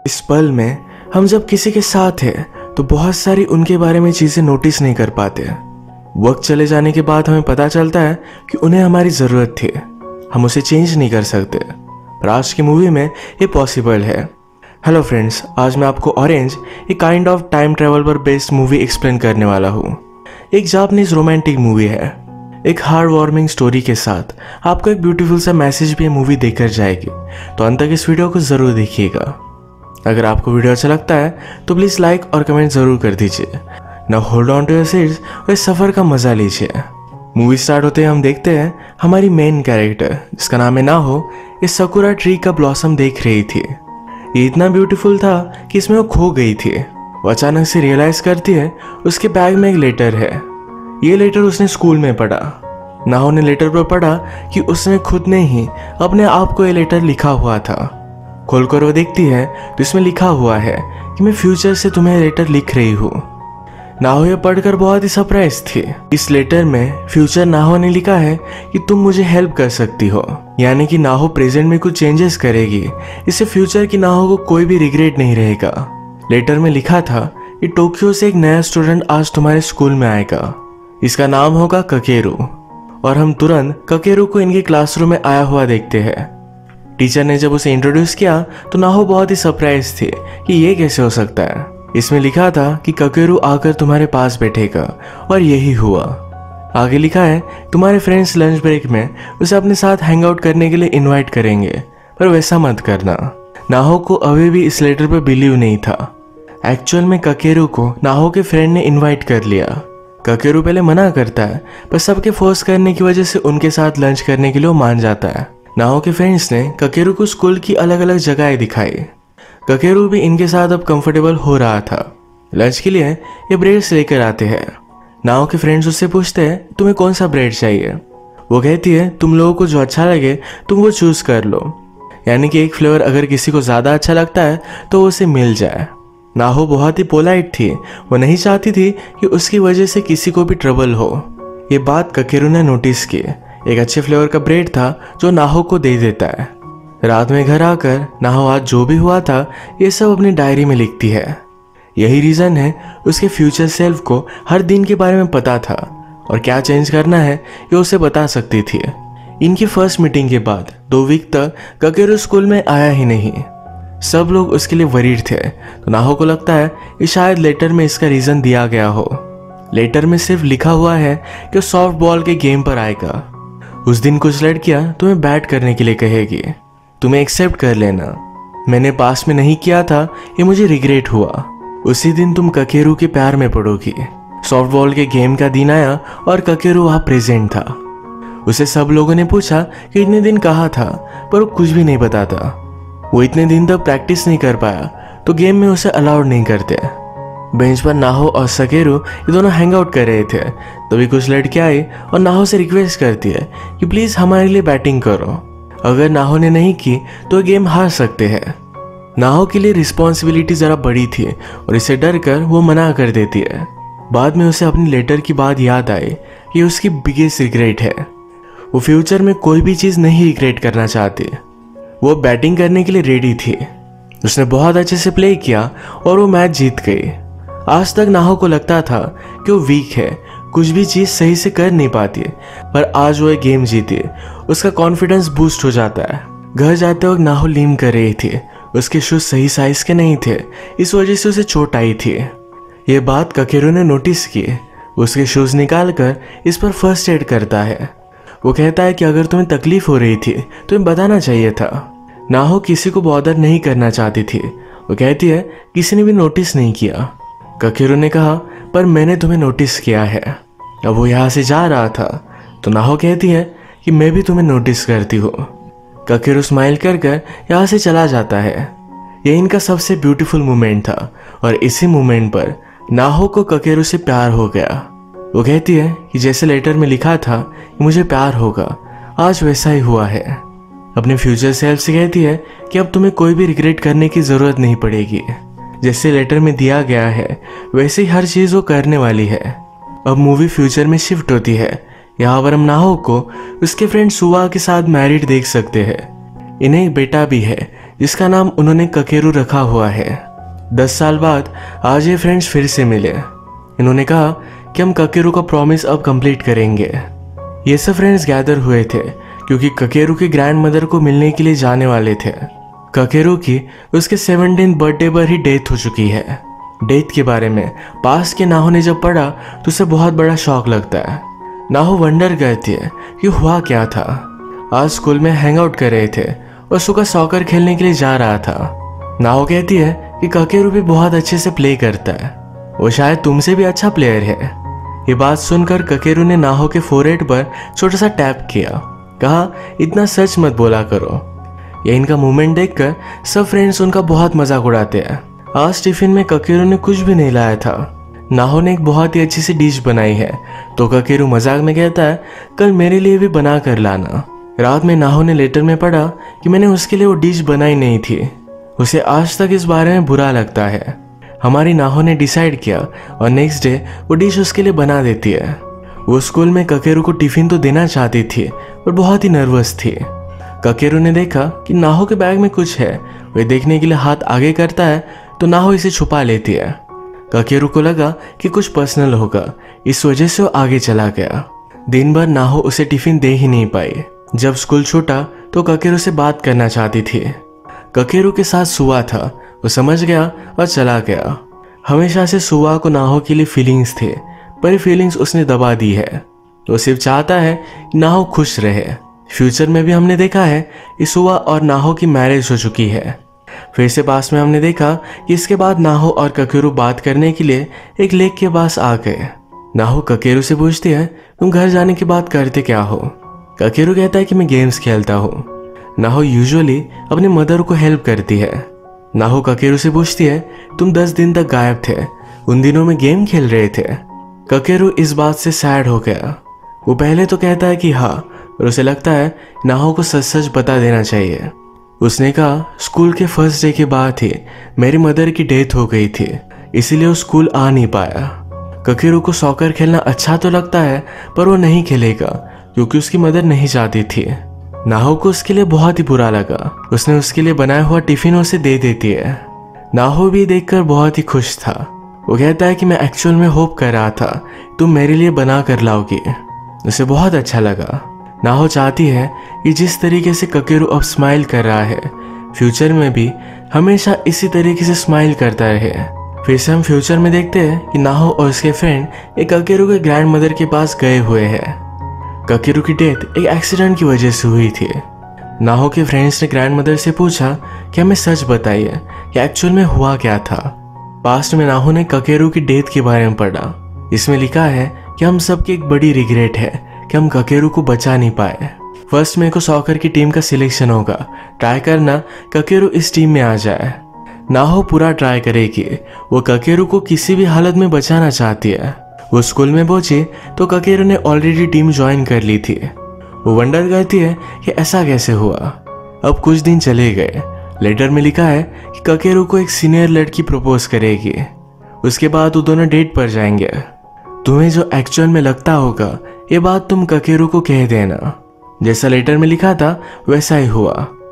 इस पल में हम जब किसी के साथ हैं तो बहुत सारी उनके बारे में चीजें नोटिस नहीं कर पाते। वक्त चले जाने के बाद हमें पता चलता है कि उन्हें हमारी जरूरत थी, हम उसे चेंज नहीं कर सकते, पर आज की मूवी में ये पॉसिबल है। हेलो फ्रेंड्स, आज मैं आपको ऑरेंज एक काइंड ऑफ टाइम ट्रेवल पर बेस्ड मूवी एक्सप्लेन करने वाला हूँ। एक जापानीज रोमांटिक मूवी है। एक हार्ट वार्मिंग स्टोरी के साथ आपको एक ब्यूटीफुल सा मैसेज भी ये मूवी देकर जाएगी, तो अंत तक इस वीडियो को जरूर देखिएगा। अगर आपको वीडियो अच्छा लगता है तो प्लीज लाइक और कमेंट जरूर कर दीजिए। Now hold on to your seats और इस सफर का मजा लीजिए। मूवी स्टार्ट होते ही हम देखते हैं हमारी मेन कैरेक्टर, जिसका नाम है नाहो, इस सकुरा ट्री का ब्लॉसम देख रही थी। ये इतना ब्यूटीफुल था कि इसमें वो खो गई थी। वो अचानक से रियलाइज करती है उसके बैग में एक लेटर है। ये लेटर उसने स्कूल में पढ़ा। नाहो ने लेटर पर पढ़ा कि उसने खुद ने ही अपने आप को ये लेटर लिखा हुआ था। खोलकर वो देखती है तो इसमें लिखा हुआ है कि मैं फ्यूचर से तुम्हें लेटर लिख रही हूँ। नाहो ये पढ़कर बहुत ही सरप्राइज थी। इस लेटर में फ्यूचर नाहो ने लिखा है कि तुम मुझे हेल्प कर सकती हो, यानी कि नाहो प्रेजेंट में कुछ चेंजेस करेगी, इससे फ्यूचर की नाहो को कोई भी रिग्रेट नहीं रहेगा। लेटर में लिखा था कि टोक्यो से एक नया स्टूडेंट आज तुम्हारे स्कूल में आएगा, इसका नाम होगा ककेरू, और हम तुरंत ककेरू को इनके क्लासरूम में आया हुआ देखते हैं। टीचर ने जब उसे इंट्रोड्यूस किया तो नाहो बहुत ही सरप्राइज थी कि ये कैसे हो सकता है। इसमें लिखा था कि ककेरू आकर तुम्हारे पास बैठेगा, और यही हुआ। आगे लिखा है तुम्हारे फ्रेंड्स लंच ब्रेक में उसे अपने साथ हैंग आउट करने के लिए इनवाइट करेंगे, पर वैसा मत करना। नाहो को अभी भी इस लेटर पर बिलीव नहीं था। एक्चुअल में ककेरू को नाहो के फ्रेंड ने इन्वाइट कर लिया। ककेरू पहले मना करता है, पर सबके फोर्स करने की वजह से उनके साथ लंच करने के लिए वो मान जाता है। नाहो के फ्रेंड्स ने ककेरू को स्कूल की अलग अलग जगहें दिखाई। ककेरू भी इनके साथ अब कंफर्टेबल हो रहा था। लंच के लिए ये ब्रेड्स लेकर आते हैं। नाहो के फ्रेंड्स उससे पूछते हैं तुम्हें कौन सा ब्रेड चाहिए। वो कहती है तुम लोगों को जो अच्छा लगे तुम वो चूज कर लो, यानी कि एक फ्लेवर अगर किसी को ज्यादा अच्छा लगता है तो उसे मिल जाए। नाहो बहुत ही पोलाइट थी, वो नहीं चाहती थी कि उसकी वजह से किसी को भी ट्रबल हो। ये बात ककेरू ने नोटिस की। एक अच्छे फ्लेवर का ब्रेड था जो नाहो को दे देता है। रात में घर आकर नाहो आज जो भी हुआ था ये सब अपनी डायरी में लिखती है। यही रीजन है उसके फ्यूचर सेल्फ को हर दिन के बारे में पता था, और क्या चेंज करना है ये उसे बता सकती थी। इनकी फर्स्ट मीटिंग के बाद 2 वीक तक ककेरू स्कूल में आया ही नहीं। सब लोग उसके लिए वरीड थे, तो नाहो को लगता है कि शायद लेटर में इसका रीजन दिया गया हो। लेटर में सिर्फ लिखा हुआ है कि सॉफ्ट बॉल के गेम पर आएगा। उस दिन कुछ लड़कियां तुम्हें बैट करने के लिए कहेगी, तुम्हें एक्सेप्ट कर लेना। मैंने पास में नहीं किया था, ये मुझे रिग्रेट हुआ। उसी दिन तुम ककेरू के प्यार में पड़ोगी। सॉफ्ट बॉल के गेम का दिन आया और ककेरू वहां प्रेजेंट था। उसे सब लोगों ने पूछा कि इतने दिन कहाँ था, पर वो कुछ भी नहीं बताता। वो इतने दिन तक प्रैक्टिस नहीं कर पाया तो गेम में उसे अलाउड नहीं करते। बेंच पर नाहो और सकेरू ये दोनों हैंग आउट कर रहे थे, तभी कुछ लड़कियां आई और नाहो से रिक्वेस्ट करती है कि प्लीज हमारे लिए बैटिंग करो। अगर नाहो ने नहीं की तो गेम हार सकते हैं। नाहो के लिए रिस्पॉन्सिबिलिटी जरा बड़ी थी और इसे डर कर वो मना कर देती है। बाद में उसे अपनी लेटर की बात याद आई कि उसकी बिगेस्ट रिग्रेट है। वो फ्यूचर में कोई भी चीज नहीं रिग्रेट करना चाहती। वो बैटिंग करने के लिए रेडी थी। उसने बहुत अच्छे से प्ले किया और वो मैच जीत गई। आज तक नाहो को लगता था कि वो वीक है, कुछ भी चीज सही से कर नहीं पाती, पर आज वो एक गेम जीती, उसका कॉन्फिडेंस बूस्ट हो जाता है। घर जाते वक्त नाहो लीम कर रही थी। उसके शूज सही साइज के नहीं थे, इस वजह से उसे चोट आई थी। ये बात ककेरू ने नोटिस की। उसके शूज निकाल कर इस पर फर्स्ट एड करता है। वो कहता है कि अगर तुम्हें तकलीफ हो रही थी तो तुम्हें बताना चाहिए था। नाहो किसी को बॉदर नहीं करना चाहती थी। वो कहती है किसी ने भी नोटिस नहीं किया। ककेरू ने कहा पर मैंने तुम्हें नोटिस किया है। अब वो यहाँ से जा रहा था तो नाहो कहती है कि मैं भी तुम्हें नोटिस करती हूँ। ककेरू स्माइल कर कर यहाँ से चला जाता है। ये इनका सबसे ब्यूटीफुल मोमेंट था, और इसी मोमेंट पर नाहो को ककेरू से प्यार हो गया। वो कहती है कि जैसे लेटर में लिखा था कि मुझे प्यार होगा, आज वैसा ही हुआ है। अपने फ्यूचर सेल्फ से कहती है कि अब तुम्हें कोई भी रिग्रेट करने की जरूरत नहीं पड़ेगी। जैसे लेटर में दिया गया है वैसे ही हर चीज वो करने वाली है। अब मूवी फ्यूचर में शिफ्ट होती है। यहाँ पर हम नाहो को उसके फ्रेंड सुवा के साथ मैरिड देख सकते हैं। इन्हें एक बेटा भी है जिसका नाम उन्होंने ककेरू रखा हुआ है। 10 साल बाद आज ये फ्रेंड्स फिर से मिले। इन्होंने कहा कि हम ककेरू का प्रॉमिस अब कंप्लीट करेंगे। ये सब फ्रेंड्स गैदर हुए थे क्योंकि ककेरू की ग्रैंड मदर को मिलने के लिए जाने वाले थे। ककेरू की उसके 17th बर्थडे पर ही डेथ हो चुकी है। डेथ के बारे में पास के नाहो ने जब पढ़ा तो उसे बहुत बड़ा शॉक लगता है। नाहो वंडर करती है कि हुआ क्या था। आज स्कूल में हैंग आउट कर रहे थे और सुका सॉकर खेलने के लिए जा रहा था। नाहो कहती है कि ककेरू भी बहुत अच्छे से प्ले करता है, वो शायद तुमसे भी अच्छा प्लेयर है। ये बात सुनकर ककेरू ने नाहो के फोरहेड पर छोटा सा टैप किया, कहा इतना सच मत बोला करो। ये इनका मूवमेंट देखकर सब फ्रेंड्स उनका बहुत मजाक उड़ाते हैं। आज टिफिन में ककेरू ने कुछ भी नहीं लाया था। नाहो ने एक बहुत ही अच्छी सी डिश बनाई है तो ककेरू मजाक में कहता है कल मेरे लिए भी बना कर लाना। रात में नाहो ने लेटर में पढ़ा कि मैंने उसके लिए वो डिश बनाई नहीं थी। उसे आज तक इस बारे में बुरा लगता है। हमारी नाहो ने डिसाइड किया और नेक्स्ट डे वो डिश उसके लिए बना देती है। वो स्कूल में ककेरू को टिफिन तो देना चाहती थी पर बहुत ही नर्वस थी। ककेरू ने देखा कि नाहो के बैग में कुछ है। वह देखने के लिए हाथ आगे करता है तो नाहो इसे छुपा लेती है। ककेरू को लगा कि कुछ पर्सनल होगा, इस वजह से वो आगे चला गया। दिन भर नाहो उसे टिफिन दे ही नहीं पाई। जब स्कूल छूटा तो ककेरू से बात करना चाहती थी। ककेरू के साथ सुआ था, वो समझ गया और चला गया। हमेशा से सुआ को नाहो के लिए फीलिंग्स थे पर ये फीलिंग्स उसने दबा दी है। वो सिर्फ चाहता है कि नाहो खुश रहे। फ्यूचर में भी हमने देखा है कि सुआ और नाहो की मैरिज हो चुकी है। फिर से पास में हमने देखा कि इसके बाद नाहो और ककेरू बात करने के लिए एक लेक के पास आ गए। नाहो ककेरू से पूछती है तुम घर जाने के बाद करते क्या हो। ककेरू कहता है कि मैं गेम्स खेलता हूँ। नाहो यूजुअली अपनी मदर को हेल्प करती है। नाहो ककेरू से पूछती है तुम 10 दिन तक गायब थे, उन दिनों में गेम खेल रहे थे। ककेरू इस बात से सैड हो गया। वो पहले तो कहता है कि हाँ, पर उसे लगता है नाहो को सच सच बता देना चाहिए। उसने कहा स्कूल के फर्स्ट डे के बाद ही मेरी मदर की डेथ हो गई थी, इसीलिए वो स्कूल आ नहीं पाया। ककेरू को सॉकर खेलना अच्छा तो लगता है पर वो नहीं खेलेगा क्योंकि उसकी मदर नहीं चाहती थी। नाहो को उसके लिए बहुत ही बुरा लगा। उसने उसके लिए बनाया हुआ टिफिन उसे दे देती है। नाहो भी देखकर बहुत ही खुश था। वो कहता है कि मैं एक्चुअल में होप कर रहा था तुम मेरे लिए बना कर लाओगी। उसे बहुत अच्छा लगा। नाहो चाहती है कि जिस तरीके से ककेरू अब स्माइल कर रहा है फ्यूचर में भी हमेशा इसी तरीके से स्माइल करता रहे। फिर से हम फ्यूचर में देखते हैं कि नाहो और उसके फ्रेंड एक ककेरू के ग्रैंड मदर के पास गए हुए हैं। ककेरू की डेथ एक एक्सीडेंट की वजह से हुई थी। नाहो के फ्रेंड्स ने ग्रैंड मदर से पूछा कि हमें सच बताइए कि एक्चुअल में हुआ क्या था। पास्ट में नाहो ने ककेरू की डेथ के बारे में पढ़ा। इसमें लिखा है कि हम सबकी एक बड़ी रिग्रेट है कि हम ककेरू को बचा नहीं पाए। फर्स्ट मई को सॉकर की टीम का सिलेक्शन होगा, ट्राई करना ककेरू इस टीम में आ जाए। नाहो पूरा ट्राई करेगी। वो ककेरू को किसी भी हालत में बचाना चाहती है। वो स्कूल में पहुंची तो ककेरू ने ऑलरेडी टीम ज्वाइन कर ली थी। वो वंडर करती है कि ऐसा कैसे हुआ। अब कुछ दिन चले गए। लेटर में लिखा है कि ककेरू को एक सीनियर लड़की प्रपोज करेगी, उसके बाद वो दोनों डेट पर जाएंगे। तुम्हें जो एक्चुअल में लगता होगा ये बात तुम ककेरू को कह देना। जैसा लेटर में लिखा था वैसा ही हुआ।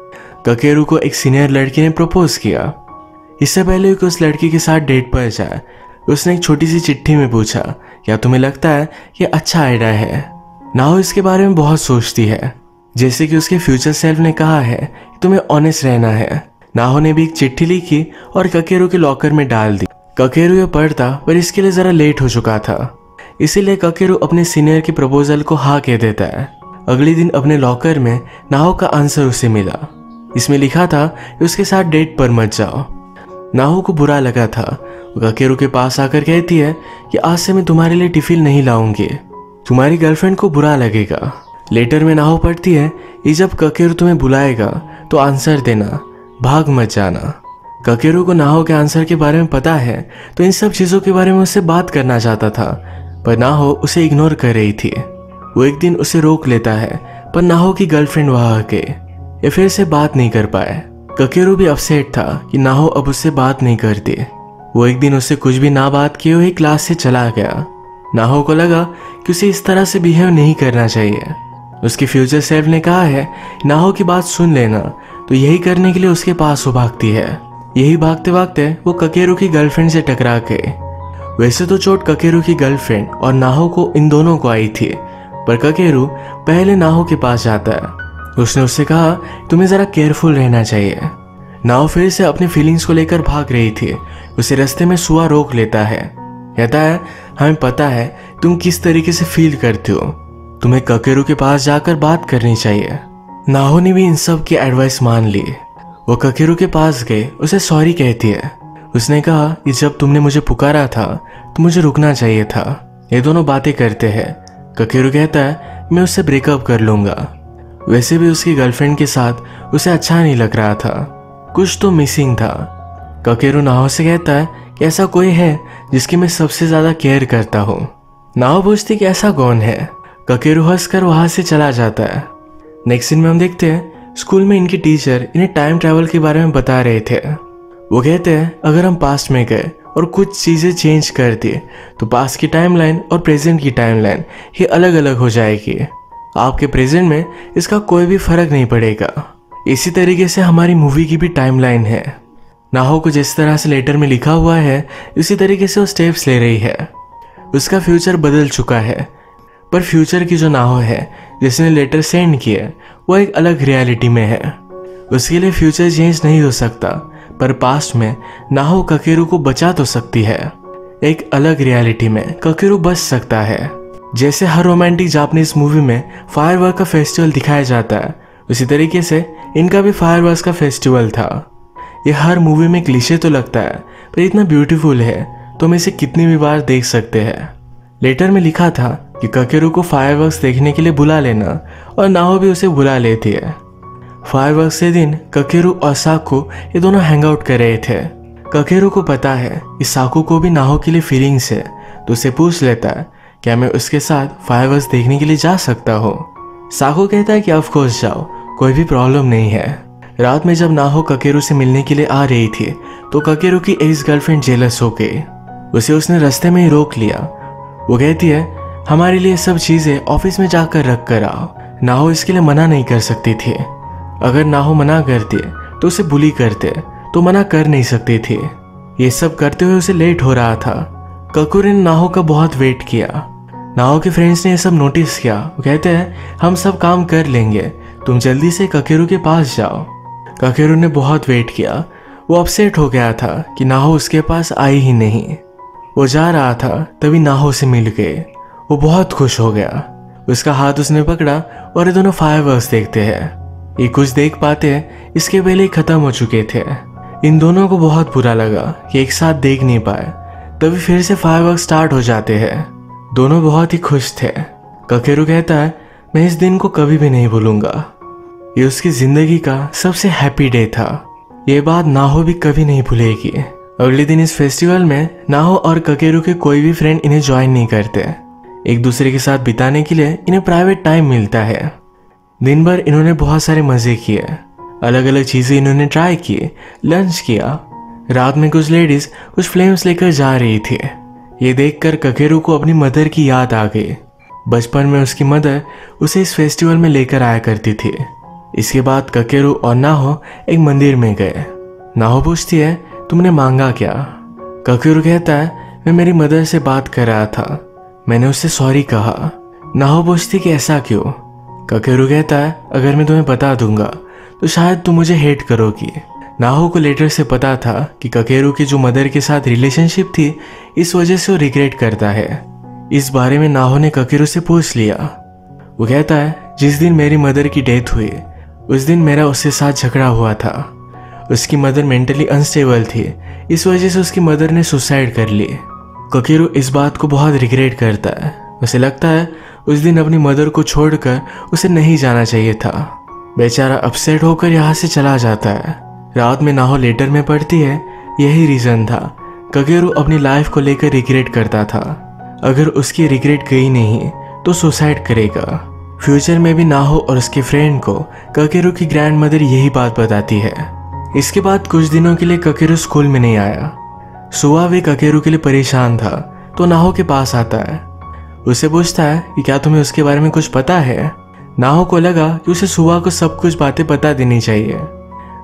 ककेरू को एक सीनियर लड़की ने प्रपोज किया। इससे पहले कि उस लड़की के साथ डेट पर जाए उसने एक छोटी सी चिट्ठी में पूछा क्या तुम्हें लगता है ये अच्छा आइडिया है। नाहो इसके बारे में बहुत सोचती है। जैसे कि उसके फ्यूचर सेल्फ ने कहा है कि तुम्हें ऑनेस्ट रहना है। नाहो ने भी एक चिट्ठी लिखी और ककेरू के लॉकर में डाल दी। ककेरू ये पढ़ता पर इसके लिए जरा लेट हो चुका था, इसीलिए ककेरू अपने सीनियर के प्रपोजल को हाँ कह देता है। अगले दिन अपने लॉकर में नाहो का आंसर उसे मिला। इसमें लिखा था कि उसके साथ डेट पर मत जाओ। नाहो को बुरा लगा था। वो ककेरू के पास आकर कहती है कि आज से मैं तुम्हारे लिए टिफिन नहीं लाऊंगी, तुम्हारी गर्लफ्रेंड को बुरा लगेगा। लेटर में नाहो पढ़ती है कि जब ककेरू तुम्हें बुलाएगा तो आंसर देना, भाग मत जाना। ककेरू को नाहो के आंसर के बारे में पता है तो इन सब चीज़ों के बारे में उससे बात करना चाहता था पर नाहो उसे इग्नोर कर रही थी। वो एक दिन उसे रोक लेता है पर नाहो की गर्लफ्रेंड वहां आके ये फिर से बात नहीं कर पाए। ककेरू भी अपसेट था कि नाहो अब उससे बात नहीं करती। वो एक दिन उससे कुछ भी ना बात किए हुए क्लास से चला गया। नाहो को लगा कि उसे इस तरह से बिहेव नहीं करना चाहिए। उसके फ्यूचर सेल्फ ने कहा है नाहो की बात सुन लेना, तो यही करने के लिए उसके पास वो भागती है। यही भागते भागते वो ककेरू की गर्लफ्रेंड से टकरा गए। वैसे तो चोट ककेरू की गर्लफ्रेंड और नाहो को इन दोनों को आई थी, पर ककेरू पहले नाहो के पास जाता है। उसने उससे कहा तुम्हें जरा केयरफुल रहना चाहिए। नाहो फिर से अपनी फीलिंग्स को लेकर भाग रही थी। उसे रास्ते में सुआ रोक लेता है, कहता है हमें पता है तुम किस तरीके से फील करते हो, तुम्हें ककेरू के पास जाकर बात करनी चाहिए। नाहो ने भी इन सब की एडवाइस मान ली। वो ककेरू के पास गए, उसे सॉरी कहती है। उसने कहा कि जब तुमने मुझे पुकारा था तो मुझे रुकना चाहिए था। ये दोनों बातें करते हैं। ककेरू कहता है मैं उससे ब्रेकअप कर लूंगा। वैसे भी उसकी गर्लफ्रेंड के साथ उसे अच्छा नहीं लग रहा था, कुछ तो मिसिंग था। ककेरू नाहो से कहता है कि ऐसा कोई है जिसकी मैं सबसे ज्यादा केयर करता हूँ। नाहो पूछती कि ऐसा कौन है। ककेरू हंसकर वहां से चला जाता है। नेक्स्ट सीन में हम देखते हैं स्कूल में इनकी टीचर इन्हें टाइम ट्रैवल के बारे में बता रहे थे। वो कहते हैं अगर हम पास्ट में गए और कुछ चीजें चेंज कर दिए तो पास्ट की टाइमलाइन और प्रेजेंट की टाइमलाइन ये अलग अलग हो जाएगी। आपके प्रेजेंट में इसका कोई भी फर्क नहीं पड़ेगा। इसी तरीके से हमारी मूवी की भी टाइमलाइन है। नाहो को जिस तरह से लेटर में लिखा हुआ है इसी तरीके से वो स्टेप्स ले रही है। उसका फ्यूचर बदल चुका है, पर फ्यूचर की जो नाहो है जिसने लेटर सेंड किया वो एक अलग रियलिटी में है। उसके लिए फ्यूचर चेंज नहीं हो सकता, पर पास्ट में नाहो ककेरू को बचा तो सकती है। एक अलग रियलिटी में ककेरू बच सकता है। जैसे हर रोमांटिक जापानीज मूवी में फायरवर्क का फेस्टिवल दिखाया जाता है, उसी तरीके से इनका भी फायरवर्क्स का फेस्टिवल था। ये हर मूवी में क्लीशे तो लगता है, पर इतना ब्यूटीफुल है तो हम इसे कितनी भी बार देख सकते हैं। लेटर में लिखा था कि ककेरू को फायरवर्क्स देखने के लिए बुला लेना, और नाहो भी उसे बुला लेती है। फायरवर्क्स के दिन ककेरू और साकू ये दोनों हैंग आउट कर रहे थे। ककेरू को पता है कि साकू को भी नाहो के लिए फीलिंग्स है, तो उसे पूछ लेता है क्या मैं उसके साथ फायरवर्क्स देखने के लिए जा सकता हूँ। साकू कहता है कि ऑफ कोर्स जाओ, कोई भी प्रॉब्लम नहीं है। रात में जब नाहो ककेरू से मिलने के लिए आ रही थी तो ककेरू की एक्स गर्लफ्रेंड जेलस हो गई। उसे उसने रास्ते में ही रोक लिया। वो कहती है हमारे लिए सब चीजें ऑफिस में जाकर रख कर आओ। नाहो इसके लिए मना नहीं कर सकती थी। अगर नाहो मना करती तो उसे बुली करते, तो मना कर नहीं सकती थी। ये सब करते हुए उसे लेट हो रहा था। ककेरू ने नाहो का बहुत वेट किया। नाहो के फ्रेंड्स ने ये सब नोटिस किया। वो कहते हैं हम सब काम कर लेंगे, तुम जल्दी से ककेरू के पास जाओ। ककेरू ने बहुत वेट किया। वो अपसेट हो गया था कि नाहो उसके पास आई ही नहीं। वो जा रहा था तभी नाहो से मिल गए। वो बहुत खुश हो गया। उसका हाथ उसने पकड़ा और ये दोनों फायरवर्क्स देखते हैं। ये कुछ देख पाते हैं इसके पहले ही खत्म हो चुके थे। इन दोनों को बहुत बुरा लगा कि एक साथ देख नहीं पाए। तभी फिर से फायरवर्क्स स्टार्ट हो जाते हैं। दोनों बहुत ही खुश थे। ककेरू कहता है मैं इस दिन को कभी भी नहीं भूलूंगा। ये उसकी जिंदगी का सबसे हैप्पी डे था। ये बात नाहो भी कभी नहीं भूलेगी। अगले दिन इस फेस्टिवल में नाहो और ककेरू के कोई भी फ्रेंड इन्हें ज्वाइन नहीं करते। एक दूसरे के साथ बिताने के लिए इन्हें प्राइवेट टाइम मिलता है। दिन भर इन्होंने बहुत सारे मजे किए, अलग अलग चीजें इन्होंने ट्राई किए, लंच किया। रात में कुछ लेडीज कुछ फ्लेम्स लेकर जा रही थी। ये देखकर ककेरू को अपनी मदर की याद आ गई। बचपन में उसकी मदर उसे इस फेस्टिवल में लेकर आया करती थी। इसके बाद ककेरू और नाहो एक मंदिर में गए। नाहो पूछती है तुमने मांगा क्या। ककेरू कहता है मैं मेरी मदर से बात कर रहा था, मैंने उससे सॉरी कहा। नाहो पूछती कि ऐसा क्यों। ककेरू कहता है अगर मैं तुम्हें बता दूंगा तो शायद तुम मुझे हेट करोगी। नाहो को लेटर से पता था कि ककेरू की जो मदर के साथ रिलेशनशिप थी इस वजह से वो रिग्रेट करता है। इस बारे में नाहो ने ककेरू से पूछ लिया। वो कहता है जिस दिन मेरी मदर की डेथ हुई उस दिन मेरा उसके साथ झगड़ा हुआ था। उसकी मदर मेंटली अनस्टेबल थी, इस वजह से उसकी मदर ने सुसाइड कर ली। ककेरू इस बात को बहुत रिग्रेट करता है। उसे लगता है उस दिन अपनी मदर को छोड़कर उसे नहीं जाना चाहिए था। बेचारा अपसेट होकर यहाँ से चला जाता है। रात में नाहो लेटर में पढ़ती है यही रीजन था। ककेरू अपनी लाइफ को लेकर रिग्रेट करता था। अगर उसकी रिग्रेट गई नहीं तो सुसाइड करेगा। फ्यूचर में भी नाहो और उसके फ्रेंड को ककेरू की ग्रैंड मदर यही बात बताती है। इसके बाद कुछ दिनों के लिए ककेरू स्कूल में नहीं आया। सुआ भी ककेरू के लिए परेशान था तो नाहो के पास आता है। उसे पूछता है कि क्या तुम्हें उसके बारे में कुछ पता है। नाहो को लगा कि उसे सुआ को सब कुछ बातें बता देनी चाहिए।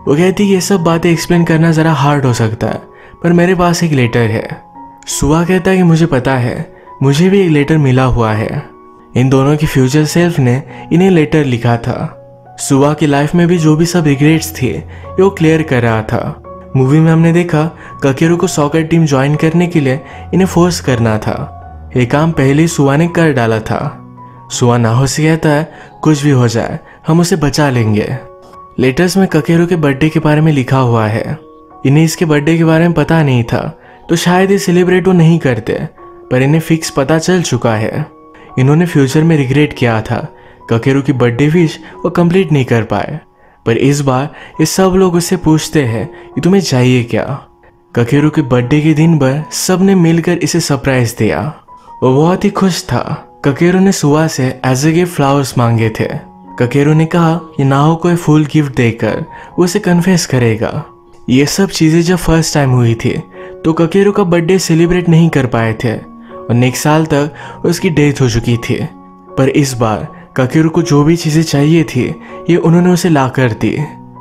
वो कहती ये सब बातें एक्सप्लेन करना ज़रा हार्ड हो सकता है, पर मेरे पास एक लेटर है। सुआ कहता है कि मुझे पता है, मुझे भी एक लेटर मिला हुआ है। इन दोनों की फ्यूचर सेल्फ ने इन्हें लेटर लिखा था। सुआ की लाइफ में भी जो भी सब रिग्रेट्स थे वो क्लियर कर रहा था। मूवी में हमने देखा ककेरू को सॉकर टीम ज्वाइन करने के लिए इन्हें फोर्स करना था। ये काम पहले ही सुआ ने कर डाला था। सुआ नाहो से कहता है कुछ भी हो जाए हम उसे बचा लेंगे। लेटर्स में ककेरू के बर्थडे के बारे में लिखा हुआ है। इन्हें इसके बर्थडे के बारे में पता नहीं था, तो शायद ये सेलिब्रेट वो नहीं करते, पर इन्हें फिक्स पता चल चुका है। इन्होंने फ्यूचर में रिग्रेट किया था ककेरू की बर्थडे विश वो कंप्लीट नहीं कर पाए, पर इस बार ये सब लोग उससे पूछते हैं कि तुम्हें चाहिए क्या। ककेरू के बर्थडे के दिन पर सब ने मिलकर इसे सरप्राइज दिया। वो बहुत ही खुश था। ककेरू ने सुआ से एज ए गिफ्ट फ्लावर्स मांगे थे। ककेरू ने कहा कि नाहो को फुल गिफ्ट देकर वो उसे कन्फेस करेगा। ये सब चीजें जब फर्स्ट टाइम हुई थी तो ककेरू का बर्थडे सेलिब्रेट नहीं कर पाए थे और नेक्स्ट साल तक उसकी डेथ हो चुकी थी। पर इस बार ककेरू को जो भी चीजें चाहिए थी ये उन्होंने उसे ला कर दी।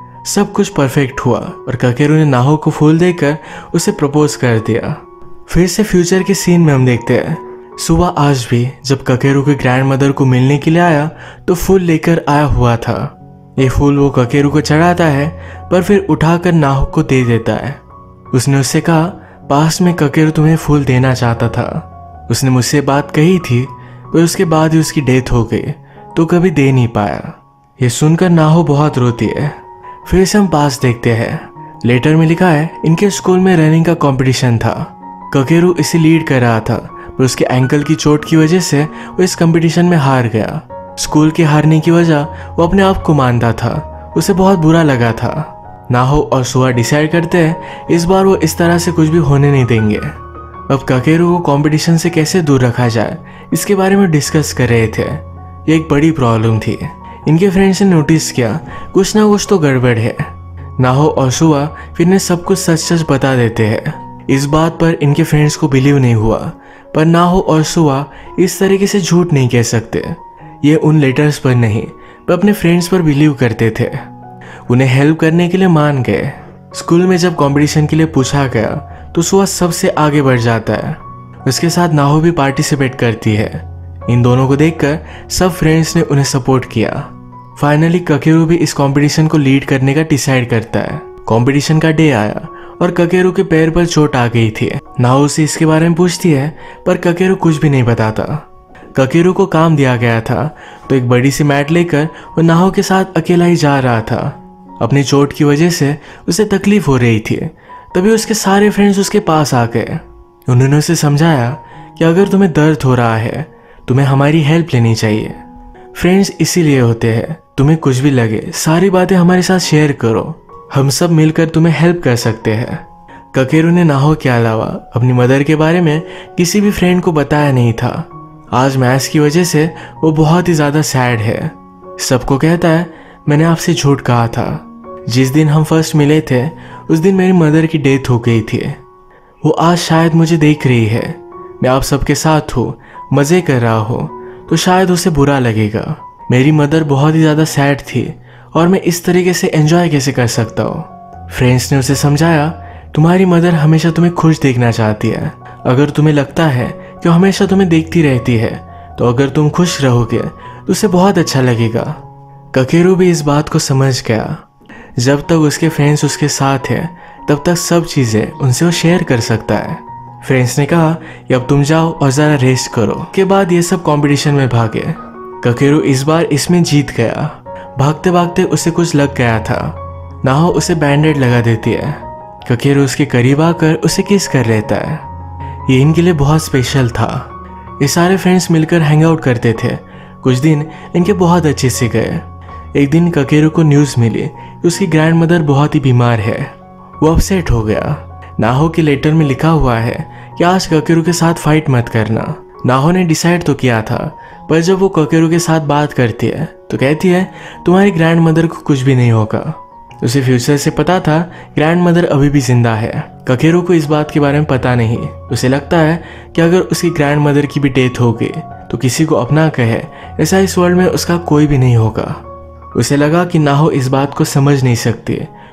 सब कुछ परफेक्ट हुआ और ककेरू ने नाहो को फूल देकर उसे प्रपोज कर दिया। फिर से फ्यूचर के सीन में हम देखते हैं सुआ आज भी जब ककेरू के ग्रैंड मदर को मिलने के लिए आया तो फूल लेकर आया हुआ था। ये फूल वो ककेरू को चढ़ाता है पर फिर उठाकर नाहो को दे देता है। उसने उससे कहा पास में ककेरू तुम्हें फूल देना चाहता था, उसने मुझसे बात कही थी, पर उसके बाद ही उसकी डेथ हो गई तो कभी दे नहीं पाया। ये सुनकर नाहो बहुत रोती है। फिर से हम पास देखते हैं। लेटर में लिखा है इनके स्कूल में रनिंग का कंपटीशन था। ककेरू इसे लीड कर रहा था, पर उसके एंकल की चोट की वजह से वो इस कंपटीशन में हार गया। स्कूल के हारने की वजह वो अपने आप को मानता था। उसे बहुत बुरा लगा था। नाहो और सुआ डिसाइड करते हैं इस बार वो इस तरह से कुछ भी होने नहीं देंगे। अब ककेरू को कंपटीशन से कैसे दूर रखा जाए इसके बारे में डिस्कस कर रहे थे। ये एक बड़ी प्रॉब्लम थी। इनके फ्रेंड्स ने नोटिस किया कुछ ना कुछ तो गड़बड़ है। नाहो और सुआ फिर ने सब कुछ सच सच बता देते हैं। इस बात पर इनके फ्रेंड्स को बिलीव नहीं हुआ, पर नाहो और सुआ इस तरीके से झूठ नहीं कह सकते। ये उन लेटर्स पर नहीं पर अपने फ्रेंड्स पर बिलीव करते थे। उन्हें हेल्प करने के लिए मान गए। स्कूल में जब कंपटीशन के लिए पूछा गया तो सुआ सबसे आगे बढ़ जाता है। उसके साथ नाहो भी पार्टिसिपेट करती है। इन दोनों को देखकर सब फ्रेंड्स ने उन्हें सपोर्ट किया। फाइनली ककेरू भी इस कंपटीशन को लीड करने का डिसाइड करता है। कंपटीशन का डे आया और ककेरू के पैर पर चोट आ गई थी। नाहो से इसके बारे में पूछती है, पर ककेरू कुछ भी नहीं बताता। ककेरू को काम दिया गया था तो एक बड़ी सी मैट लेकर वो नाहो के साथ अकेला ही जा रहा था। अपनी चोट की वजह से उसे तकलीफ हो रही थी। तभी उसके सारे फ्रेंड्स उसके पास आ गए। उन्होंने उसे समझाया कि अगर तुम्हें दर्द हो रहा है तुम्हें हमारी हेल्प लेनी चाहिए। फ्रेंड्स इसीलिए होते हैं, तुम्हें कुछ भी लगे सारी बातें हमारे साथ शेयर करो, हम सब मिलकर तुम्हें हेल्प कर सकते हैं। ककेरू ने नाहो के अलावा अपनी मदर के बारे में किसी भी फ्रेंड को बताया नहीं था। आज मैथ्स की वजह से वो बहुत ही ज्यादा सैड है। सबको कहता है मैंने आपसे झूठ कहा था। जिस दिन हम फर्स्ट मिले थे उस दिन मेरी मदर की डेथ हो गई थी। वो आज शायद मुझे देख रही है, मैं आप सबके साथ हूँ, मजे कर रहा हूँ, तो शायद उसे बुरा लगेगा। मेरी मदर बहुत ही ज़्यादा सैड थी और मैं इस तरीके से एंजॉय कैसे कर सकता हूँ। फ्रेंड्स ने उसे समझाया तुम्हारी मदर हमेशा तुम्हें खुश देखना चाहती है। अगर तुम्हें लगता है कि वो हमेशा तुम्हें देखती रहती है तो अगर तुम खुश रहोगे तो उसे बहुत अच्छा लगेगा। ककेरू भी इस बात को समझ गया। जब तक उसके फ्रेंड्स उसके साथ हैं तब तक सब चीज़ें उनसे वो शेयर कर सकता है। फ्रेंड्स ने कहा कि अब तुम जाओ और ज़रा रेस्ट करो। के बाद ये सब कंपटीशन में भागे। ककेरू इस बार इसमें जीत गया। भागते भागते उसे कुछ लग गया था। नाहो उसे बैंडेड लगा देती है। ककेरू उसके करीब आकर उसे किस कर लेता है। ये इनके लिए बहुत स्पेशल था। ये सारे फ्रेंड्स मिलकर हैंग आउट करते थे। कुछ दिन इनके बहुत अच्छे से गए। एक दिन ककेरू को न्यूज़ मिली कि उसकी ग्रैंड मदर बहुत ही बीमार है। वो अपसेट हो गया। नाहो के लेटर में लिखा हुआ है कि आज ककेरू के साथ फाइट मत करना। नाहो ने डिसाइड तो किया था, पर जब वो ककेरू के साथ बात करती है तो कहती है तुम्हारी ग्रैंड मदर को कुछ भी नहीं होगा। उसे फ्यूचर से पता था ग्रैंड मदर अभी भी जिंदा है। ककेरू को इस बात के बारे में पता नहीं। उसे लगता है कि अगर उसकी ग्रैंड मदर की भी डेथ हो गई तो किसी को अपना कहे ऐसा इस वर्ल्ड में उसका कोई भी नहीं होगा। उसे लगा कि नाहो इस बात को समझ नहीं सकती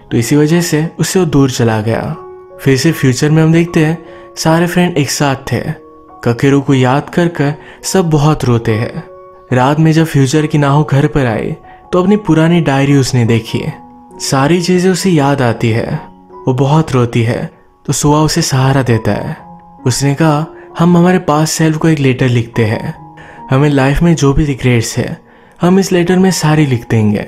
तो इसी वजह से उससे वो दूर चला गया। फिर से फ्यूचर में हम देखते हैं सारे फ्रेंड एक साथ थे। ककेरू को याद कर कर सब बहुत रोते हैं। रात में जब फ्यूचर की नाहो घर पर आई तो अपनी पुरानी डायरी उसने देखी। सारी चीजें उसे याद आती है। वो बहुत रोती है तो सुआ उसे सहारा देता है। उसने कहा हम हमारे पास सेल्फ को एक लेटर लिखते हैं। हमें लाइफ में जो भी रिग्रेट्स है हम इस लेटर में सारी लिख देंगे।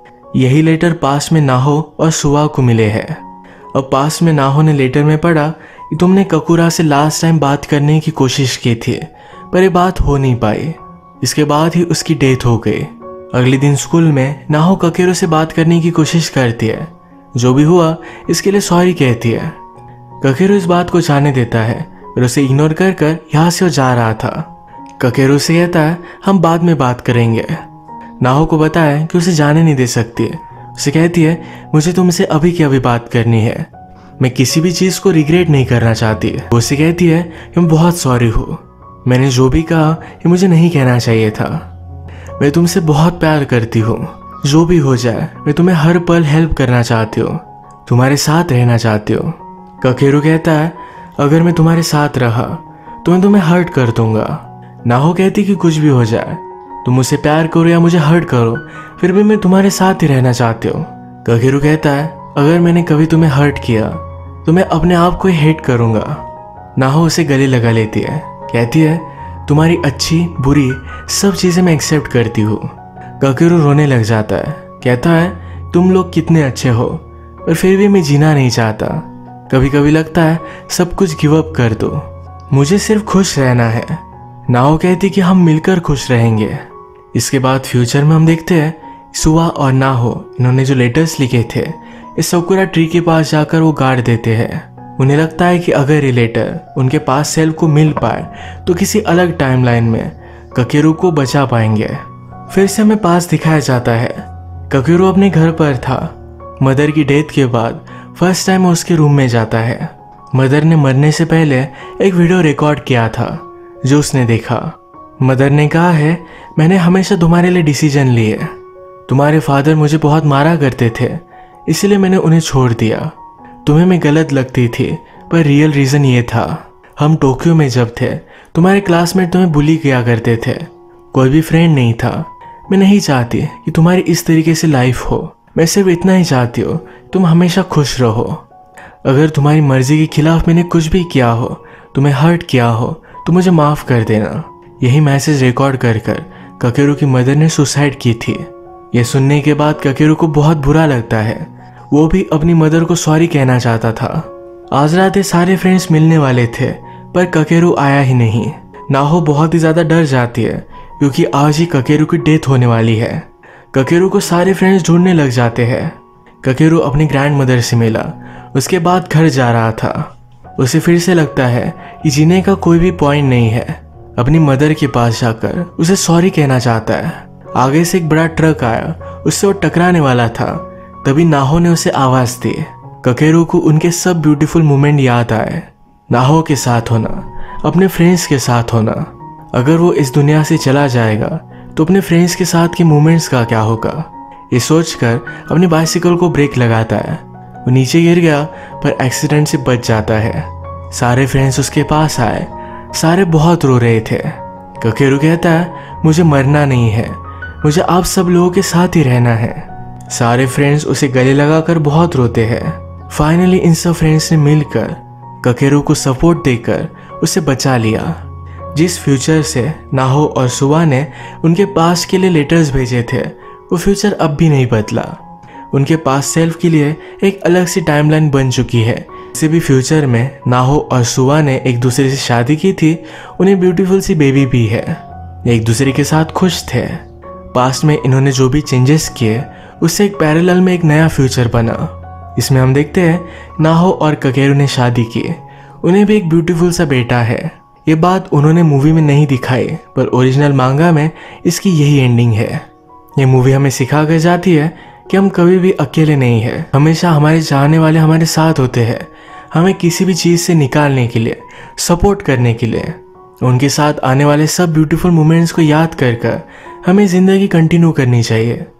यही लेटर पास में नाहो और सुआ को मिले हैं। अब पास में नाहो ने लेटर में पढ़ा कि तुमने ककुरा से लास्ट टाइम बात करने की कोशिश की थी पर ये बात हो नहीं पाई। इसके बाद ही उसकी डेथ हो गई। अगले दिन स्कूल में नाहो ककेरू से बात करने की कोशिश करती है। जो भी हुआ इसके लिए सॉरी कहती है। ककेरू इस बात को जाने देता है और उसे इग्नोर कर कर यहाँ से वो जा रहा था। ककेरू से कहता है हम बाद में बात करेंगे। नाहो को बताया कि उसे जाने नहीं दे सकती। उसे कहती है मुझे तुमसे अभी की अभी बात करनी है। मैं किसी भी चीज को रिग्रेट नहीं करना चाहती। वो उसे कहती है कि मैं बहुत सॉरी हूँ। मैंने जो भी कहा ये मुझे नहीं कहना चाहिए था। मैं तुमसे बहुत प्यार करती हूँ। जो भी हो जाए मैं तुम्हें हर पल हेल्प करना चाहती हूँ, तुम्हारे साथ रहना चाहती हूँ। ककेरू कहता है अगर मैं तुम्हारे साथ रहा तो मैं तुम्हें हर्ट कर दूंगा। नाहो कहती कि कुछ भी हो जाए, तुम मुझसे प्यार करो या मुझे हर्ट करो, फिर भी मैं तुम्हारे साथ ही रहना चाहती हूँ। ककेरू कहता है अगर मैंने कभी तुम्हें हर्ट किया तो मैं अपने आप को ही हेट करूंगा। नाहो उसे गले लगा लेती है। कहती है तुम्हारी अच्छी बुरी सब चीजें मैं एक्सेप्ट करती हूँ। ककेरू रोने लग जाता है। कहता है तुम लोग कितने अच्छे हो पर फिर भी मैं जीना नहीं चाहता। कभी कभी लगता है सब कुछ गिव अप कर दो, मुझे सिर्फ खुश रहना है। नाहो कहती कि हम मिलकर खुश रहेंगे। इसके बाद फ्यूचर में हम देखते हैं सुआ और नाहो इन्होंने जो लेटर्स लिखे थे इस सकुरा ट्री के पास जाकर वो गाड़ देते हैं। उन्हें लगता है कि अगर ये लेटर उनके पास सेल्फ को मिल पाए तो किसी अलग टाइमलाइन में ककेरू को बचा पाएंगे। फिर से हमें पास दिखाया जाता है। ककेरू अपने घर पर था। मदर की डेथ के बाद फर्स्ट टाइम वो उसके रूम में जाता है। मदर ने मरने से पहले एक वीडियो रिकॉर्ड किया था जो उसने देखा। मदर ने कहा है मैंने हमेशा तुम्हारे लिए डिसीजन लिए। तुम्हारे फादर मुझे बहुत मारा करते थे इसलिए मैंने उन्हें छोड़ दिया। तुम्हें मैं गलत लगती थी पर रियल रीजन ये था हम टोक्यो में जब थे तुम्हारे क्लासमेट तुम्हें बुली किया करते थे, कोई भी फ्रेंड नहीं था। मैं नहीं चाहती कि तुम्हारी इस तरीके से लाइफ हो। मैं सिर्फ इतना ही चाहती हूँ तुम हमेशा खुश रहो। अगर तुम्हारी मर्जी के खिलाफ मैंने कुछ भी किया हो, तुम्हें हर्ट किया हो तो मुझे माफ कर देना। यही मैसेज रिकॉर्ड कर कर ककेरू की मदर ने सुसाइड की थी। यह सुनने के बाद ककेरू को बहुत बुरा लगता है। वो भी अपनी मदर को सॉरी कहना चाहता था। आज रात सारे फ्रेंड्स मिलने वाले थे पर ककेरू आया ही नहीं। नाहो बहुत ही ज्यादा डर जाती है क्योंकि आज ही ककेरू की डेथ होने वाली है। ककेरू को सारे फ्रेंड्स ढूंढने लग जाते हैं। ककेरू अपनी ग्रैंड मदर से मिला, उसके बाद घर जा रहा था। उसे फिर से लगता है कि जीने का कोई भी पॉइंट नहीं है। अपनी मदर के पास जाकर उसे सॉरी कहना चाहता है। आगे से एक बड़ा ट्रक आया, उससे वो टकराने वाला था। तभी नाहो ने उसे आवाज दी। ककेरू को उनके सब ब्यूटीफुल मोमेंट याद आए। नाहो के साथ होना, अपने फ्रेंड्स के साथ होना। अगर वो इस दुनिया से चला जाएगा तो अपने फ्रेंड्स के साथ के मोमेंट्स का क्या होगा। ये सोचकर अपनी बाइसिकल को ब्रेक लगाता है। वो नीचे गिर गया पर एक्सीडेंट से बच जाता है। सारे फ्रेंड्स उसके पास आए, सारे बहुत रो रहे थे। ककेरू कहता है मुझे मरना नहीं है, मुझे आप सब लोगों के साथ ही रहना है। सारे फ्रेंड्स उसे गले लगाकर बहुत रोते हैं। फाइनली इन सब फ्रेंड्स ने मिलकर ककेरू को सपोर्ट देकर उसे बचा लिया। जिस फ्यूचर से नाहो और सुआ ने उनके पास के लिए लेटर्स भेजे थे वो फ्यूचर अब भी नहीं बदला। उनके पास सेल्फ के लिए एक अलग सी टाइमलाइन बन चुकी है। इसे भी फ्यूचर में नाहो और सुआ ने एक दूसरे से शादी की थी, उन्हें ब्यूटीफुल सी बेबी भी है। एक दूसरे के साथ खुश थे। पास्ट में इन्होंने जो भी चेंजेस किए उससे एक पैरेलल में एक नया फ्यूचर बना। इसमें हम देखते हैं नाहो और ककेरू ने शादी की, उन्हें भी एक ब्यूटीफुल सा बेटा है। ये बात उन्होंने मूवी में नहीं दिखाई पर ओरिजिनल मांगा में इसकी यही एंडिंग है। ये मूवी हमें सिखा कर जाती है कि हम कभी भी अकेले नहीं है, हमेशा हमारे चाहने वाले हमारे साथ होते हैं। हमें किसी भी चीज़ से निकालने के लिए, सपोर्ट करने के लिए, उनके साथ आने वाले सब ब्यूटीफुल मोमेंट्स को याद कर कर हमें ज़िंदगी कंटिन्यू करनी चाहिए।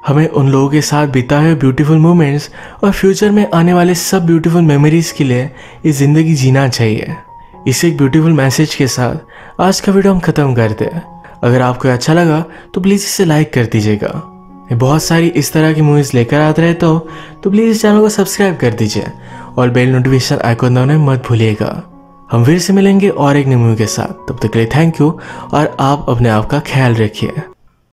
हमें उन लोगों के साथ बिताए हुए ब्यूटीफुल मोमेंट्स और फ्यूचर में आने वाले सब ब्यूटीफुल मेमोरीज के लिए ये ज़िंदगी जीना चाहिए। इस एक ब्यूटीफुल मैसेज के साथ आज का वीडियो हम ख़त्म करते हैं। अगर आपको अच्छा लगा तो प्लीज़ इसे लाइक कर दीजिएगा। मैं बहुत सारी इस तरह की मूवीज़ लेकर आता रहता हूँ, तो प्लीज़ इस चैनल को सब्सक्राइब कर दीजिए और बेल नोटिफिकेशन आइकॉन दबाना मत भूलिएगा। हम फिर से मिलेंगे और एक नई मूवी के साथ। तब तक के लिए थैंक यू और आप अपने आप का ख्याल रखिए।